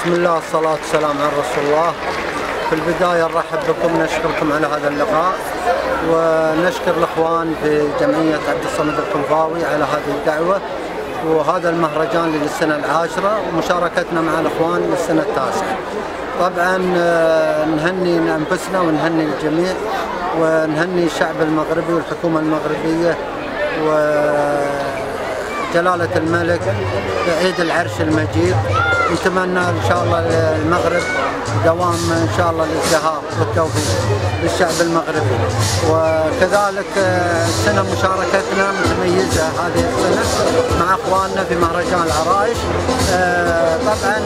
بسم الله والصلاة والسلام على رسول الله. في البداية نرحب بكم، نشكركم على هذا اللقاء، ونشكر الإخوان في جمعية عبد الصمد القنفاوي على هذه الدعوة وهذا المهرجان للسنة العاشرة ومشاركتنا مع الإخوان للسنة التاسعة. طبعا نهني أنفسنا ونهني الجميع ونهني الشعب المغربي والحكومة المغربية وجلالة الملك بعيد العرش المجيد. نتمنى ان شاء الله للمغرب دوام ان شاء الله الازدهار والتوفيق للشعب المغربي. وكذلك السنه مشاركتنا متميزه هذه السنه مع اخواننا في مهرجان العرايش. طبعا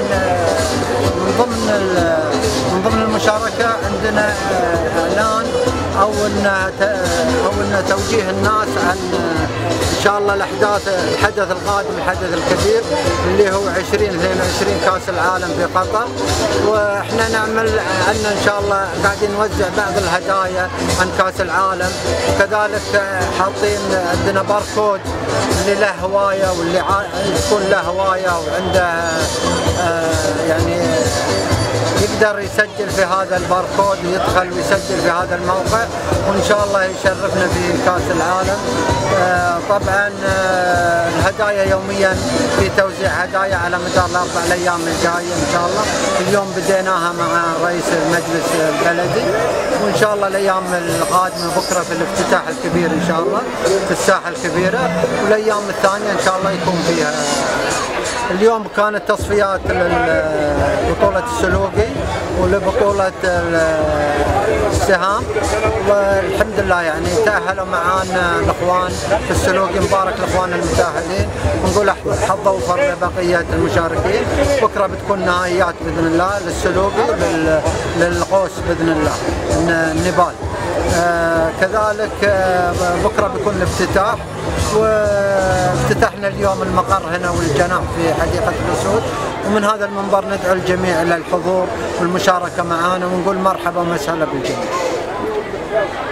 من ضمن المشاركه عندنا اعلان او ان توجيه الناس عن ان شاء الله الحدث القادم، الحدث الكبير اللي هو 2022 كاس العالم في قطر. واحنا نعمل ان شاء الله قاعدين نوزع بعض الهدايا عن كاس العالم، وكذلك حاطين عندنا باركود اللي له هوايه واللي يكون له هوايه وعنده يعني يقدر يسجل في هذا الباركود ويدخل ويسجل في هذا الموقع، وان شاء الله يشرفنا في كاس العالم. طبعا الهدايا يوميا في توزيع هدايا على مدار الاربع الايام الجايه ان شاء الله. اليوم بديناها مع رئيس المجلس البلدي، وان شاء الله الايام القادمه بكره في الافتتاح الكبير ان شاء الله في الساحه الكبيره، والايام الثانيه ان شاء الله يكون فيها. اليوم كانت تصفيات لبطولة السلوقي ولبطولة السهام، والحمد لله يعني تأهلوا معانا الإخوان في السلوقي. مبارك الإخوان المتأهلين، ونقول حظ أوفر لبقية المشاركين. بكرة بتكون نهائيات بإذن الله للسلوقي للقوس بإذن الله النبال. كذلك بكرة بيكون الافتتاح، وافتتحنا اليوم المقر هنا والجناح في حديقة الأسود. ومن هذا المنبر ندعو الجميع إلى الحضور والمشاركة معنا، ونقول مرحبا ومسهلا بالجميع.